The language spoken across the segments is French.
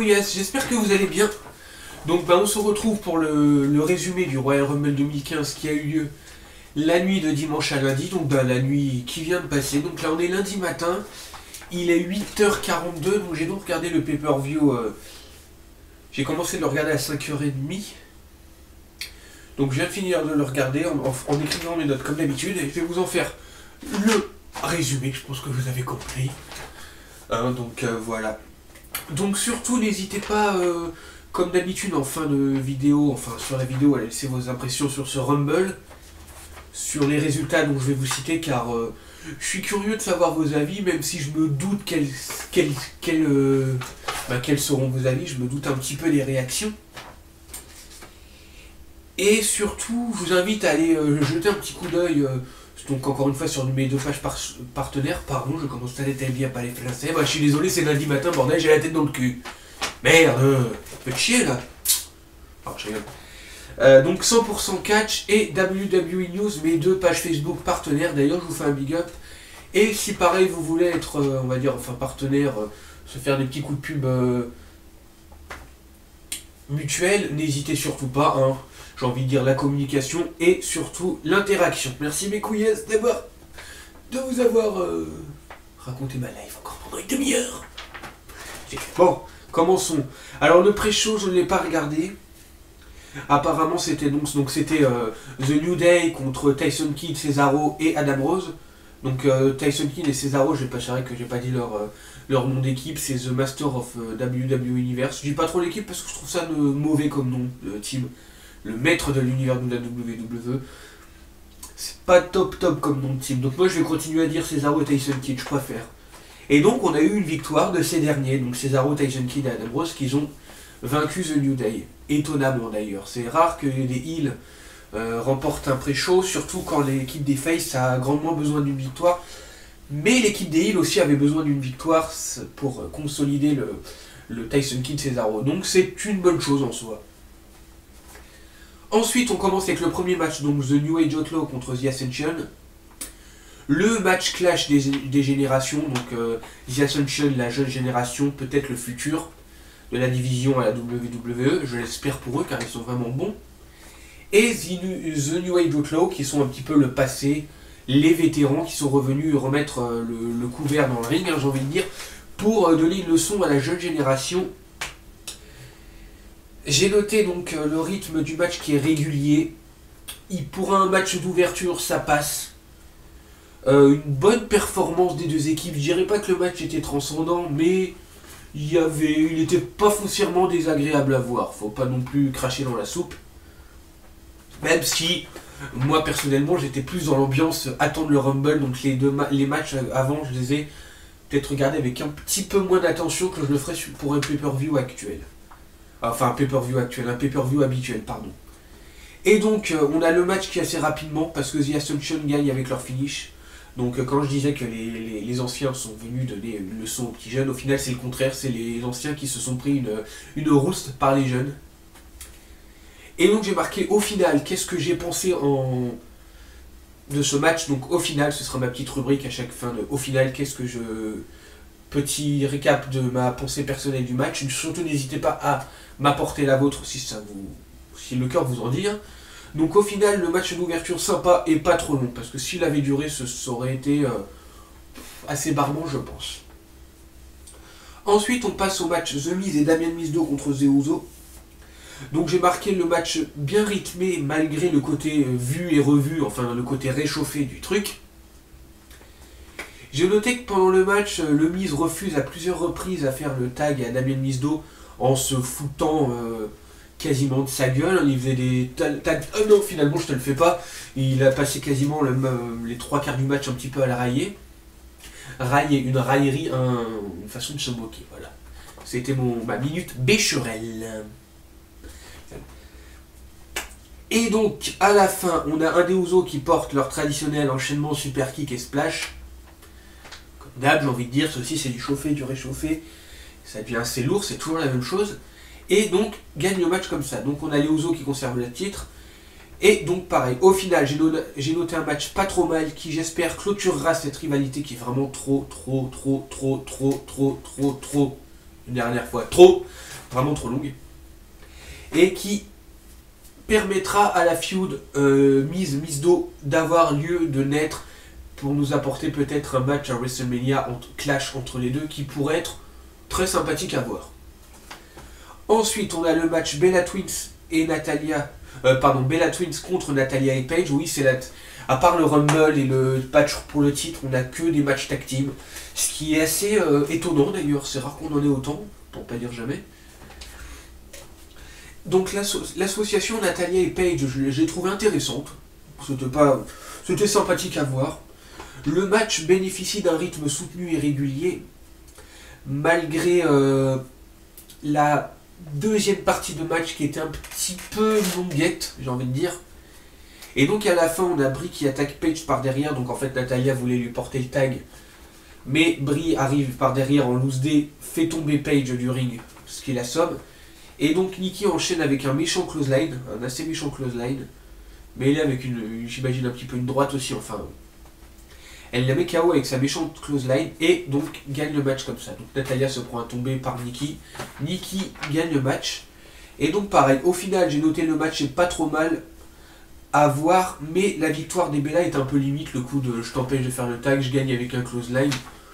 couillasse, j'espère que vous allez bien. Donc on se retrouve pour le résumé du Royal Rumble 2015 qui a eu lieu la nuit de dimanche à lundi, donc la nuit qui vient de passer. Donc là on est lundi matin, il est 8h42, donc j'ai donc regardé le pay-per-view, j'ai commencé de le regarder à 5h30. Donc je viens de finir de le regarder en écrivant mes notes comme d'habitude, et je vais vous en faire le résumé, je pense que vous avez compris. Voilà. Donc surtout n'hésitez pas, comme d'habitude en fin de vidéo, enfin sur la vidéo, à laisser vos impressions sur ce Rumble, sur les résultats dont je vais vous citer, car je suis curieux de savoir vos avis, même si je me doute quels seront vos avis, je me doute un petit peu des réactions. Et surtout, je vous invite à aller jeter un petit coup d'œil, donc encore une fois sur mes deux pages partenaires. Pardon, je commence à l'étaler bien pas les français. Bah, je suis désolé, c'est lundi matin, bordel, j'ai la tête dans le cul. Merde, faites chier là. Alors, je rigole. Donc 100% Catch et WWE News, mes deux pages Facebook partenaires. D'ailleurs, je vous fais un big up. Et si pareil, vous voulez être, on va dire, enfin partenaire, se faire des petits coups de pub mutuels, n'hésitez surtout pas, hein. J'ai envie de dire la communication et surtout l'interaction. Merci mes couillesses de vous avoir raconté ma life encore pendant une demi-heure. Bon, commençons. Alors le pré-show, je ne l'ai pas regardé. Apparemment c'était The New Day contre Tyson Kidd, Cesaro et Adam Rose. Donc Tyson Kidd et Cesaro, je n'ai pas dit leur nom d'équipe, c'est The Master of WWE Universe. Je dis pas trop l'équipe parce que je trouve ça mauvais comme nom de team. Le maître de l'univers de la WWE. C'est pas top comme nom de team. Donc moi je vais continuer à dire Cesaro et Tyson Kidd, je préfère. Et donc on a eu une victoire de ces derniers, donc Cesaro, Tyson Kidd et Adam Rose, qui ont vaincu The New Day. Étonnamment d'ailleurs. C'est rare que les heels remportent un pré-show, surtout quand l'équipe des Face a grandement besoin d'une victoire. Mais l'équipe des heels aussi avait besoin d'une victoire pour consolider le Tyson Kidd Cesaro. Donc c'est une bonne chose en soi. Ensuite, on commence avec le premier match, donc The New Age Outlaw contre The Ascension. Le match clash des générations, donc The Ascension, la jeune génération, peut-être le futur de la division à la WWE, je l'espère pour eux car ils sont vraiment bons. Et The New Age Outlaw, qui sont un petit peu le passé, les vétérans qui sont revenus remettre le couvert dans le ring, hein, j'ai envie de dire, pour donner une leçon à la jeune génération. J'ai noté donc le rythme du match qui est régulier. Pour un match d'ouverture, ça passe. Une bonne performance des deux équipes. Je dirais pas que le match était transcendant, mais il n'était pas foncièrement désagréable à voir. Faut pas non plus cracher dans la soupe. Même si, moi personnellement, j'étais plus dans l'ambiance attendre le Rumble. Donc les matchs avant, je les ai peut-être regardés avec un petit peu moins d'attention que je le ferais pour un pay-per-view actuel. Enfin, un pay-per-view habituel, pardon. Et donc, on a le match qui est assez rapidement, parce que The Ascension gagne avec leur finish. Donc, quand je disais que les anciens sont venus donner une leçon aux petits jeunes, au final, c'est le contraire. C'est les anciens qui se sont pris une rouste par les jeunes. Et donc, j'ai marqué au final, qu'est-ce que j'ai pensé de ce match. Donc, au final, ce sera ma petite rubrique à chaque fin de au final, qu'est-ce que je... Petit récap de ma pensée personnelle du match. Surtout, n'hésitez pas à m'apporter la vôtre si le cœur vous en dit. Donc au final, le match d'ouverture sympa et pas trop long, parce que s'il avait duré, ça aurait été assez barbant, je pense. Ensuite, on passe au match The Miz et Damien Mizdow contre The Uso. Donc j'ai marqué le match bien rythmé, malgré le côté vu et revu, enfin le côté réchauffé du truc. J'ai noté que pendant le match, le Miz refuse à plusieurs reprises à faire le tag à Damien Mizdow en se foutant quasiment de sa gueule. Il faisait des tags. Oh non, finalement, je te le fais pas. Il a passé quasiment les trois quarts du match un petit peu à la railler. Une raillerie, une façon de se moquer. Voilà. C'était ma minute Bécherel. Et donc, à la fin, on a un des Usos qui porte leur traditionnel enchaînement super kick et splash. D'hab, j'ai envie de dire, ceci c'est du chauffé, du réchauffé, ça devient assez lourd, c'est toujours la même chose, et donc gagne le match comme ça. Donc on a les Usos qui conservent le titre, et donc pareil, au final j'ai noté un match pas trop mal qui j'espère clôturera cette rivalité qui est vraiment trop, une dernière fois, trop vraiment trop longue, et qui permettra à la feud mise d'eau d'avoir lieu, de naître, pour nous apporter peut-être un match à WrestleMania, clash entre les deux, qui pourrait être très sympathique à voir. Ensuite, on a le match Bella Twins et Bella Twins contre Natalya et Paige. Oui, à part le Rumble et le match pour le titre, on n'a que des matchs tag team, ce qui est assez étonnant d'ailleurs. C'est rare qu'on en ait autant, pour pas dire jamais. Donc l'association Natalya et Paige, j'ai trouvé intéressante. C'était sympathique à voir. Le match bénéficie d'un rythme soutenu et régulier, malgré la deuxième partie de match qui était un petit peu longuette, j'ai envie de dire. Et donc à la fin, on a Brie qui attaque Paige par derrière, donc en fait Natalya voulait lui porter le tag, mais Brie arrive par derrière en loose day, fait tomber Paige du ring, ce qui l'assomme. Et donc Nikki enchaîne avec un méchant clothesline, un assez méchant clothesline, mais il est avec j'imagine un petit peu une droite aussi, enfin. Elle la met KO avec sa méchante clothesline et donc gagne le match comme ça. Donc Natalya se prend à tomber par Nikki. Nikki gagne le match. Et donc pareil, au final j'ai noté le match est pas trop mal à voir, mais la victoire des Bella est un peu limite, le coup de je t'empêche de faire le tag, je gagne avec un clothesline.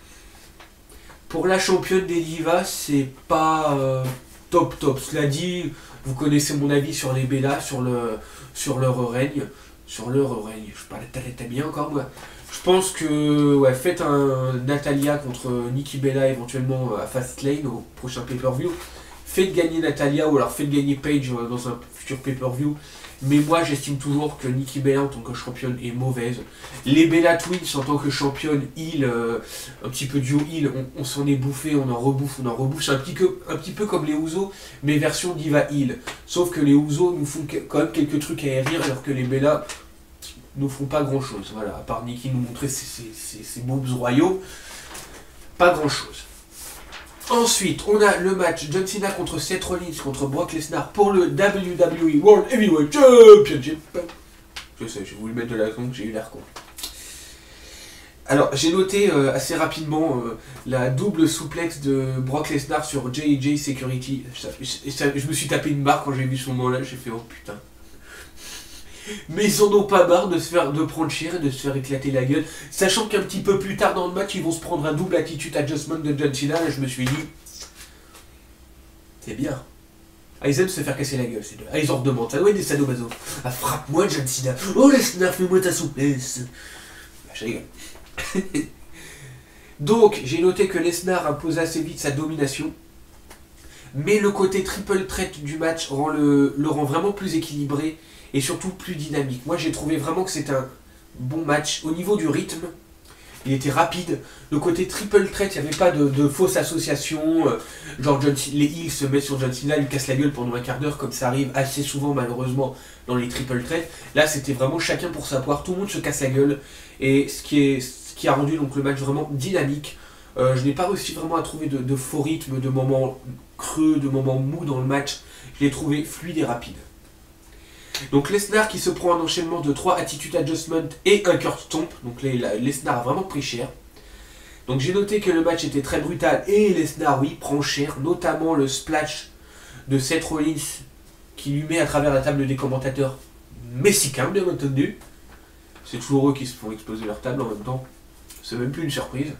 Pour la championne des Divas, c'est pas top. Cela dit, vous connaissez mon avis sur les Bella, sur leur règne. Sur leur règne, je sais pas, t'as bien encore moi. Je pense que faites un Natalya contre Nikki Bella éventuellement à Fastlane au prochain pay-per-view. Faites gagner Natalya ou alors faites gagner Paige dans un futur pay-per-view. Mais moi j'estime toujours que Nikki Bella en tant que championne est mauvaise. Les Bella Twins en tant que championne heel, un petit peu duo heel, on s'en est bouffé, on en rebouffe. C'est un petit peu comme les Usos, mais version Diva heel. Sauf que les Usos nous font quand même quelques trucs à rire alors que les Bella nous font pas grand chose, voilà, à part Nikki nous montrer ses boobs royaux, pas grand chose. Ensuite, on a le match John Cena contre Seth Rollins contre Brock Lesnar pour le WWE World Heavyweight Championship. Je sais, je vais vous le mettre de la con, j'ai eu l'air con. Alors, j'ai noté assez rapidement la double souplex de Brock Lesnar sur J&J Security. Je me suis tapé une barre quand j'ai vu ce moment-là, j'ai fait oh putain. Mais ils en ont pas marre de prendre cher et de se faire éclater la gueule. Sachant qu'un petit peu plus tard dans le match, ils vont se prendre un double attitude adjustment de John Cena. Et je me suis dit, c'est bien. Ah, ils aiment se faire casser la gueule, c'est deux. Ah, ils en redemandent. Ah ouais, des sadomaso. Ah, frappe-moi John Cena. Oh, Lesnar, fais-moi ta souplesse. Bah, je rigole. Donc, j'ai noté que Lesnar impose assez vite sa domination. Mais le côté triple threat du match le rend vraiment plus équilibré. Et surtout plus dynamique. Moi j'ai trouvé vraiment que c'était un bon match. Au niveau du rythme, il était rapide. Le côté triple threat, il n'y avait pas de fausse association. Genre les heels se mettent sur John Cena, lui cassent la gueule pendant un quart d'heure, comme ça arrive assez souvent malheureusement dans les triple threats. Là c'était vraiment chacun pour sa poire, tout le monde se casse la gueule. Et ce qui a rendu donc le match vraiment dynamique. Je n'ai pas réussi vraiment à trouver de faux rythme, de moments creux, de moments mous dans le match. Je l'ai trouvé fluide et rapide. Donc Lesnar qui se prend un enchaînement de 3 attitude adjustment et un curse stomp. Donc Lesnar a vraiment pris cher. Donc j'ai noté que le match était très brutal et Lesnar oui prend cher, notamment le splash de Seth Rollins qui lui met à travers la table des commentateurs mexicains bien entendu. C'est toujours eux qui se font exploser leur table en même temps. C'est même plus une surprise.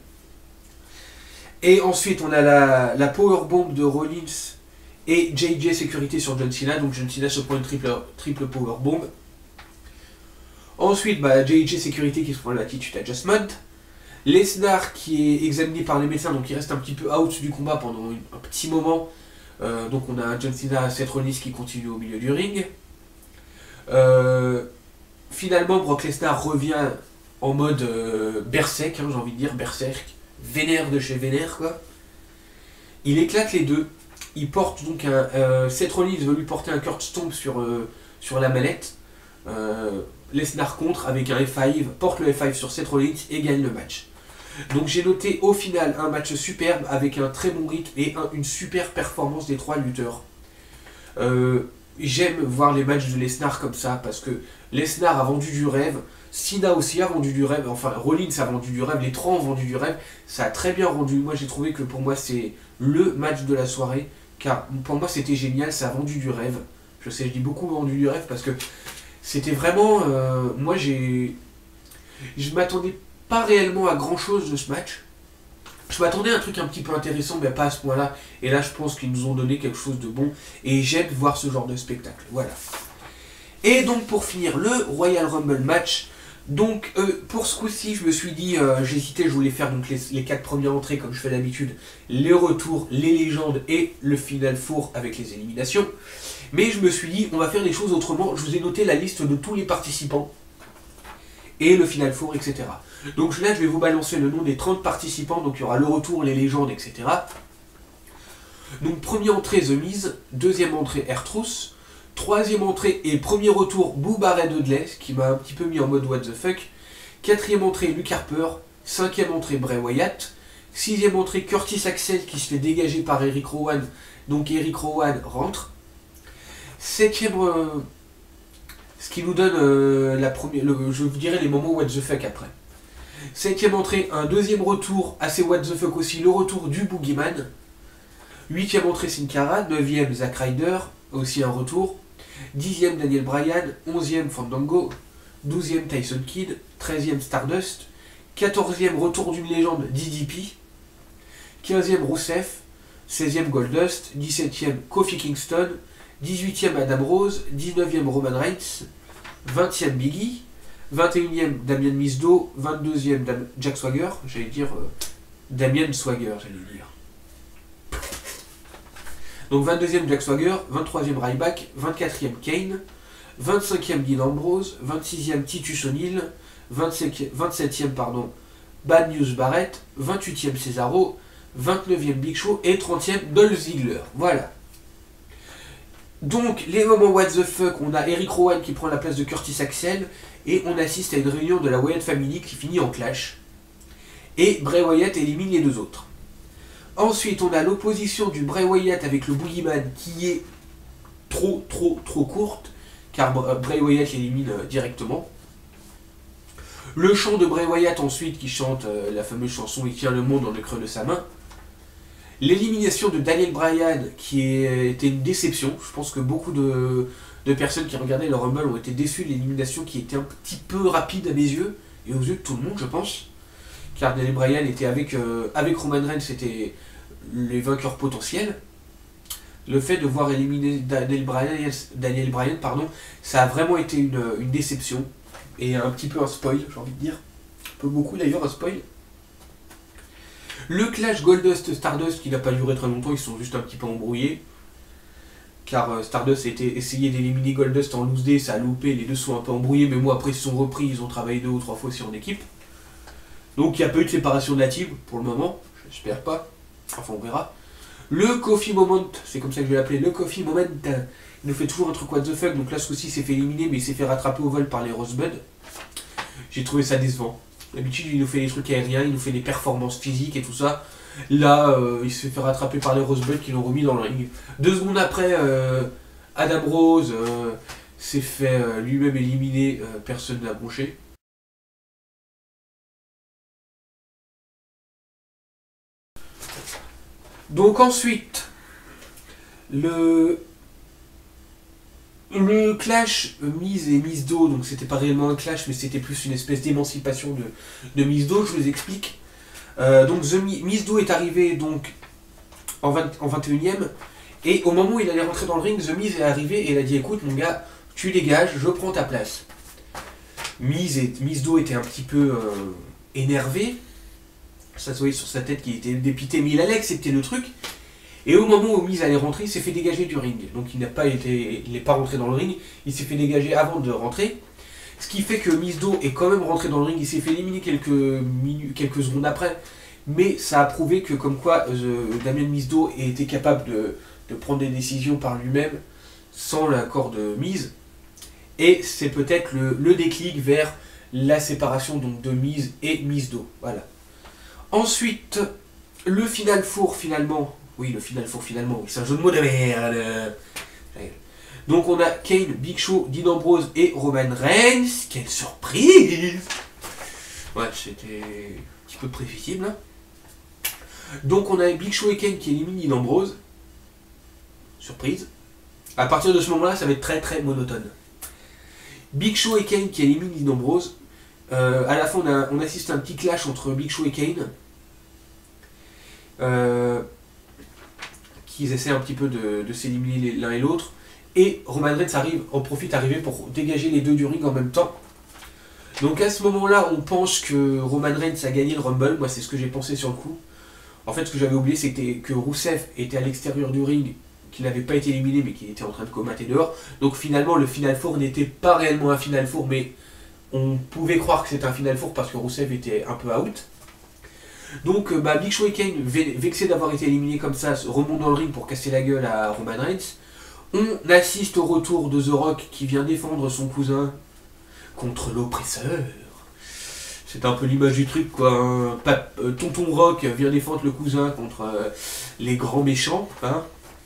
Et ensuite on a la powerbomb de Rollins et J&J Sécurité sur John Cena, donc John Cena se prend une triple powerbomb. Ensuite, J&J Sécurité qui se prend l'attitude adjustment. Lesnar qui est examiné par les médecins, donc il reste un petit peu out du combat pendant un petit moment. Donc on a John Cena, Seth Rollins qui continue au milieu du ring. Finalement, Brock Lesnar revient en mode berserk, j'ai envie de dire, berserk, vénère de chez vénère quoi. Il éclate les deux. Il porte donc Seth Rollins veut lui porter un curse stomp sur la mallette. Lesnar contre avec un F5, porte le F5 sur Seth Rollins et gagne le match. Donc j'ai noté au final un match superbe avec un très bon rythme et une super performance des trois lutteurs. J'aime voir les matchs de Lesnar comme ça parce que Lesnar a vendu du rêve, Cena aussi a vendu du rêve, enfin Rollins a vendu du rêve, les trois ont vendu du rêve, ça a très bien rendu. Moi j'ai trouvé que pour moi c'est le match de la soirée. car pour moi c'était génial, ça a vendu du rêve. Je sais, je dis beaucoup vendu du rêve parce que c'était vraiment... moi je m'attendais pas réellement à grand chose de ce match. Je m'attendais à un truc un petit peu intéressant, mais pas à ce point-là. Et là je pense qu'ils nous ont donné quelque chose de bon. Et j'aime voir ce genre de spectacle. Voilà. Et donc pour finir, le Royal Rumble match. Donc pour ce coup-ci, je me suis dit, j'hésitais, je voulais faire donc les 4 premières entrées comme je fais d'habitude, les retours, les légendes et le Final Four avec les éliminations. Mais je me suis dit, on va faire les choses autrement. Je vous ai noté la liste de tous les participants et le Final Four, etc. Donc là, je vais vous balancer le nom des 30 participants. Donc il y aura le retour, les légendes, etc. Donc première entrée The Miz, deuxième entrée R-Truth, troisième entrée et premier retour Booba Ray Dudley, ce qui m'a un petit peu mis en mode what the fuck. Quatrième entrée Luke Harper, cinquième entrée Bray Wyatt, sixième entrée Curtis Axel qui se fait dégager par Eric Rowan, donc Eric Rowan rentre. Septième, ce qui nous donne la première, je vous dirai les moments what the fuck après. Septième entrée, un deuxième retour assez what the fuck aussi, le retour du Boogeyman. Huitième entrée Sin Cara, neuvième Zack Ryder, aussi un retour. 10e Daniel Bryan, 11e Fandango, 12e Tyson Kidd, 13e Stardust, 14e retour d'une légende DDP, 15e Rusev, 16e Goldust, 17e Kofi Kingston, 18e Adam Rose, 19e Roman Reigns, 20e Biggie, 21e Damien Mizdo, 22e Jack Swagger, j'allais dire Damien Swagger, j'allais dire. Donc 22e Jack Swagger, 23e Ryback, 24e Kane, 25e Dean Ambrose, 26e Titus O'Neil, 27e Bad News Barrett, 28e Cesaro, 29e Big Show et 30e Dolph Ziggler. Voilà. Donc les moments what the fuck, on a Eric Rowan qui prend la place de Curtis Axel et on assiste à une réunion de la Wyatt Family qui finit en clash. Et Bray Wyatt élimine les deux autres. Ensuite, on a l'opposition du Bray Wyatt avec le Boogeyman qui est trop courte, car Bray Wyatt l'élimine directement. Le chant de Bray Wyatt ensuite qui chante la fameuse chanson « Il tient le monde dans le creux de sa main ». L'élimination de Daniel Bryan qui était une déception. Je pense que beaucoup de personnes qui regardaient le Rumble ont été déçues de l'élimination qui était un petit peu rapide à mes yeux, et aux yeux de tout le monde je pense. Car Daniel Bryan était avec Roman Reigns, c'était les vainqueurs potentiels. Le fait de voir éliminer Daniel Bryan, ça a vraiment été une déception. Et un petit peu un spoil, j'ai envie de dire. Un peu beaucoup d'ailleurs, un spoil. Le clash Goldust-Stardust qui n'a pas duré très longtemps, ils sont juste un petit peu embrouillés. Car Stardust a essayé d'éliminer Goldust en loose day, ça a loupé, les deux sont un peu embrouillés, mais moi après ils se sont repris, ils ont travaillé 2 ou 3 fois aussi en équipe. Donc il n'y a pas eu de séparation de la team pour le moment, j'espère pas, enfin on verra. Le Kofi Moment, c'est comme ça que je vais l'appeler, le Kofi Moment, il nous fait toujours un truc what the fuck, donc là ce coup-ci il s'est fait éliminer mais il s'est fait rattraper au vol par les Rosebud. J'ai trouvé ça décevant. D'habitude il nous fait des trucs aériens, il nous fait des performances physiques et tout ça. Là il se fait rattraper par les Rosebud qui l'ont remis dans le ring. 2 secondes après, Adam Rose s'est fait lui-même éliminer, personne n'a bronché. Donc ensuite, le clash Miz et Mizdo, donc c'était pas réellement un clash, mais c'était plus une espèce d'émancipation de Mizdo, je vous explique. Donc Mizdo est arrivé donc en 21ème, et au moment où il allait rentrer dans le ring, The Miz est arrivé et il a dit écoute mon gars, tu dégages, je prends ta place. Mizdo était un petit peu énervé. Ça se voyait sur sa tête qu'il était dépité, mais il allait accepter le truc. Et au moment où Miz allait rentrer, il s'est fait dégager du ring. Donc il n'est pas rentré dans le ring, il s'est fait dégager avant de rentrer. Ce qui fait que Mizdo est quand même rentré dans le ring, il s'est fait éliminer quelques secondes après. Mais ça a prouvé que comme quoi Damien Mizdo était capable de prendre des décisions par lui-même sans l'accord de Miz. Et c'est peut-être le déclic vers la séparation donc, de Miz et Mizdo. Voilà. Ensuite, le Final Four finalement. Oui, le Final Four finalement. C'est un jeu de mots de merde. Donc on a Kane, Big Show, Dean Ambrose et Roman Reigns. Quelle surprise! Ouais, c'était un petit peu prévisible. Donc on a Big Show et Kane qui éliminent Dean Ambrose. surprise. À partir de ce moment-là, ça va être très très monotone. Big Show et Kane qui éliminent Dean Ambrose. À la fin, on assiste à un petit clash entre Big Show et Kane. Qui essaient un petit peu de s'éliminer l'un et l'autre. Et Roman Reigns en profite pour dégager les deux du ring en même temps. Donc à ce moment-là, on pense que Roman Reigns a gagné le Rumble. Moi, c'est ce que j'ai pensé sur le coup. En fait, ce que j'avais oublié, c'était que Rusev était à l'extérieur du ring, qu'il n'avait pas été éliminé, mais qu'il était en train de comater dehors. Donc finalement, le Final Four n'était pas réellement un Final Four, mais on pouvait croire que c'était un Final Four parce que Rusev était un peu out. Donc Big Show et Kane, vexés d'avoir été éliminés comme ça, remontent dans le ring pour casser la gueule à Roman Reigns. On assiste au retour de The Rock qui vient défendre son cousin contre l'oppresseur. C'est un peu l'image du truc, quoi. Hein. Tonton Rock vient défendre le cousin contre les grands méchants. Hein.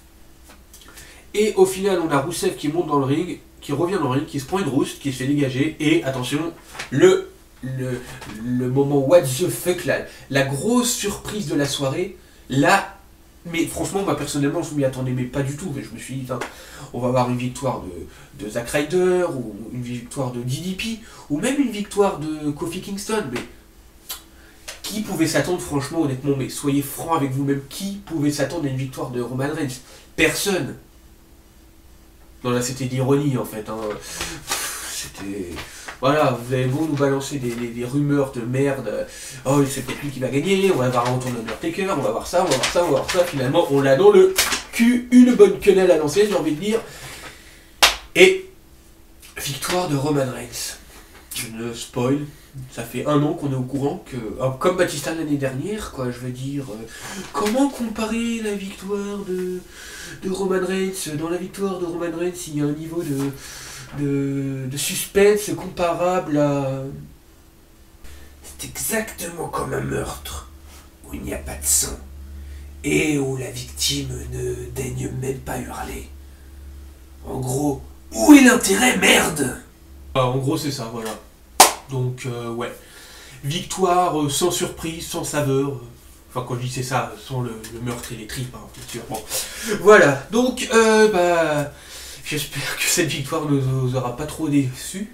Et au final, on a Rusev qui monte dans le ring, qui revient dans le ring, qui se prend une rousse, qui se fait dégager. Et attention, le moment what the fuck, la grosse surprise de la soirée, là, mais franchement, moi personnellement, je m'y attendais mais pas du tout. Mais je me suis dit, on va avoir une victoire de Zack Ryder, ou une victoire de DDP, ou même une victoire de Kofi Kingston. Mais qui pouvait s'attendre, franchement, honnêtement, mais soyez francs avec vous-même, qui pouvait s'attendre à une victoire de Roman Reigns? Personne. Non, là, c'était de l'ironie, en fait. Hein. C'était... Voilà, vous avez beau nous balancer des rumeurs de merde, oh c'est peut-être lui qui va gagner, on va avoir un retour d'Undertaker, on va voir ça, on va voir ça, on va voir ça, finalement on l'a dans le cul, une bonne quenelle à lancer, j'ai envie de dire. Et victoire de Roman Reigns. Je ne spoil, ça fait 1 an qu'on est au courant que, comme Batista l'année dernière, quoi, je veux dire, comment comparer la victoire de Roman Reigns? Dans la victoire de Roman Reigns, il y a un niveau de suspense comparable à... C'est exactement comme un meurtre où il n'y a pas de sang et où la victime ne daigne même pas hurler. En gros, où est l'intérêt, merde? En gros, c'est ça, voilà. Donc, ouais. Victoire sans surprise, sans saveur. Enfin, quand je dis c'est ça, sans le meurtre et les tripes, hein, bien sûr. Bon. Voilà, donc, j'espère que cette victoire ne nous aura pas trop déçus.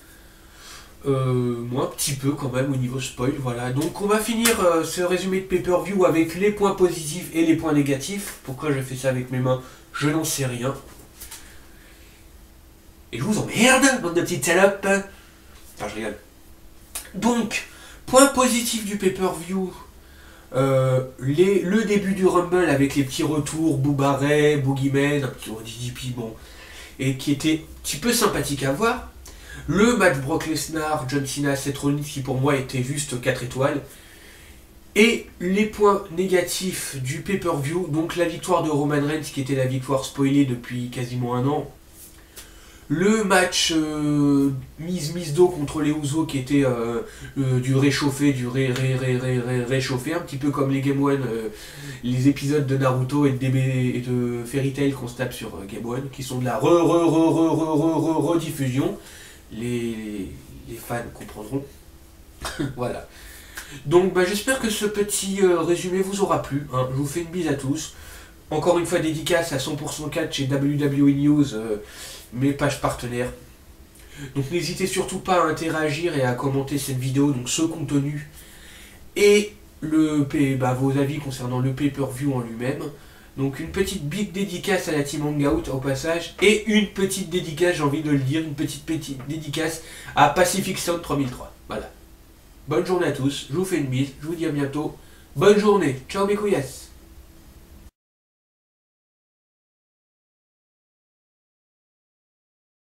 Moi, un petit peu quand même au niveau spoil, voilà. Donc on va finir ce résumé de pay-per-view avec les points positifs et les points négatifs. Pourquoi je fais ça avec mes mains, je n'en sais rien. Et je vous emmerde, bande de petites salopes. Enfin, je rigole. Donc, point positif du pay-per-view. Le début du Rumble avec les petits retours, Booba Ray, Boogeyman, un petit DDP, bon, et qui était un petit peu sympathique à voir. Le match Brock Lesnar, John Cena, Seth Rollins qui pour moi était juste 4 étoiles. Et les points négatifs du pay-per-view, donc la victoire de Roman Reigns qui était la victoire spoilée depuis quasiment 1 an. Le match Miz-Do contre les Usos qui était du réchauffé, réchauffé, un petit peu comme les Game One, les épisodes de Naruto et de Fairy Tail qu'on se tape sur Game One, qui sont de la rediffusion. Les fans comprendront. Voilà. Donc j'espère que ce petit résumé vous aura plu. Hein. Je vous fais une bise à tous. Encore une fois, dédicace à 100% Catch chez WWE News, mes pages partenaires. Donc n'hésitez surtout pas à interagir et à commenter cette vidéo, donc ce contenu, et vos avis concernant le pay-per-view en lui-même. Donc une petite big dédicace à la Team Hangout au passage, et une petite dédicace, j'ai envie de le dire, une petite dédicace à Pacific Sound 3003. Voilà. Bonne journée à tous, je vous fais une bise, je vous dis à bientôt. Bonne journée, ciao mes couillasses.